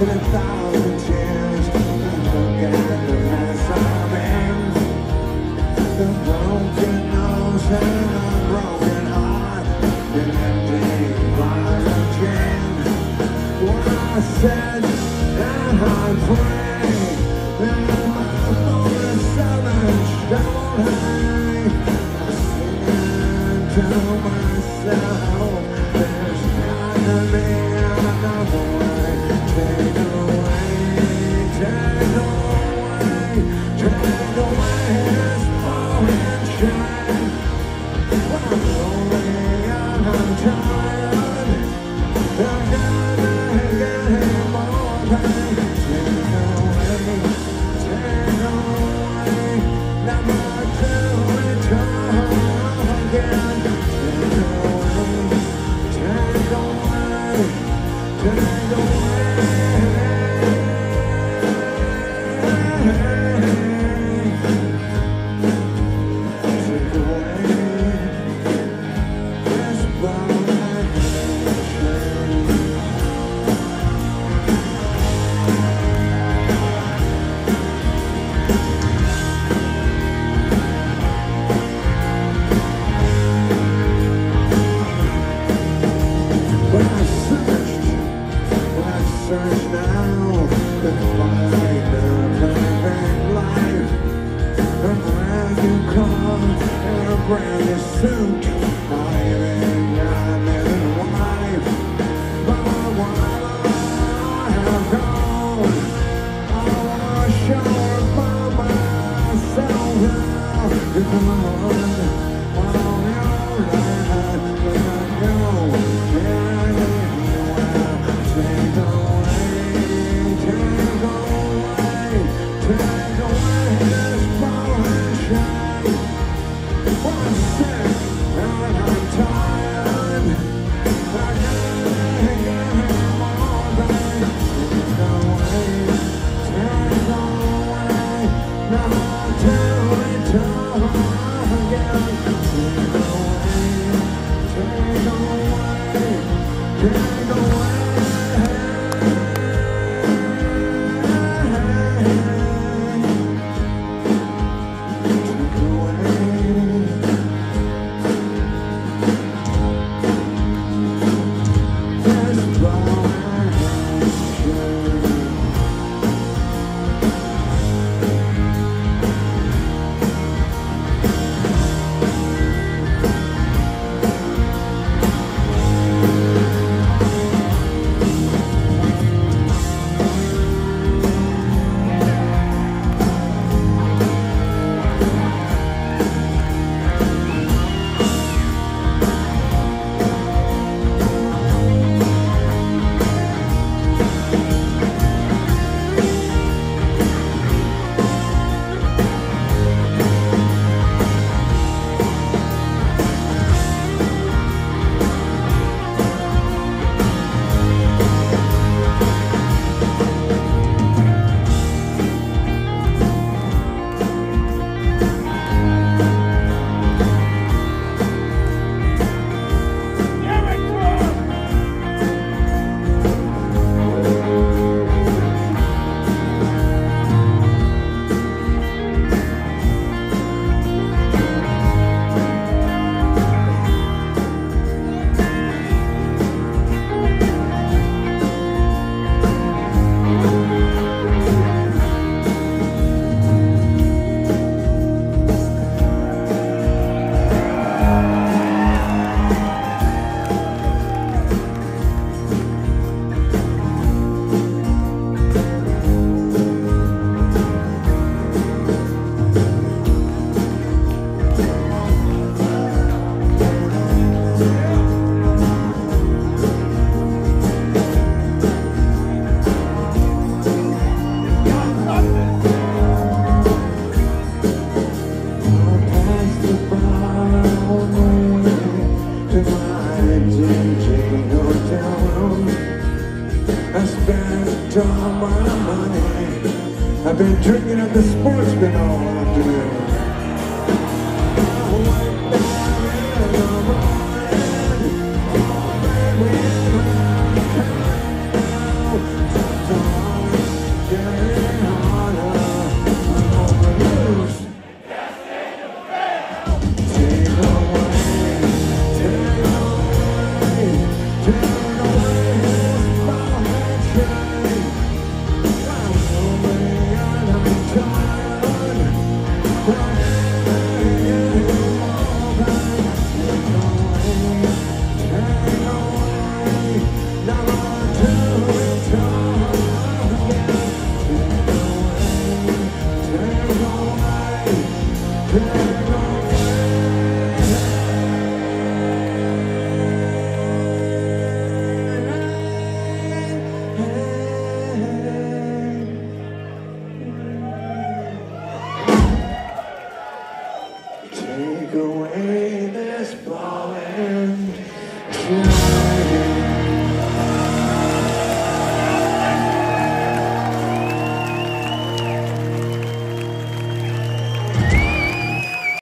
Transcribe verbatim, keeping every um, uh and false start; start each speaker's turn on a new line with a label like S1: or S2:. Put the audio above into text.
S1: in a thousand tears. Look at the mess I'm in. The broken nose and a broken heart, an empty bottle of gin. When I said and I prayed, and my forty-seven don't hang, I'm singing to myself, there's gotta be another way. Take away, take away, take away his forehead shine. When I'm lonely and I'm tired, I gotta get him all pain. Take away, take away, never to return again. Take away, take away, take away. When I searched, when I searched now, to find a perfect life, a brand new car and a brand new suit, I even got me a wife, but while I have gone, I wanna show her by myself now. You come on, while you're right, when I go, yeah. Take away, take away, take away this forehead shine. When I'm sick and I'm tired, I gotta get him all back. Take away, take away, never to return again. Take away, take away, take away. I've been drinking at the sportsman all afternoon.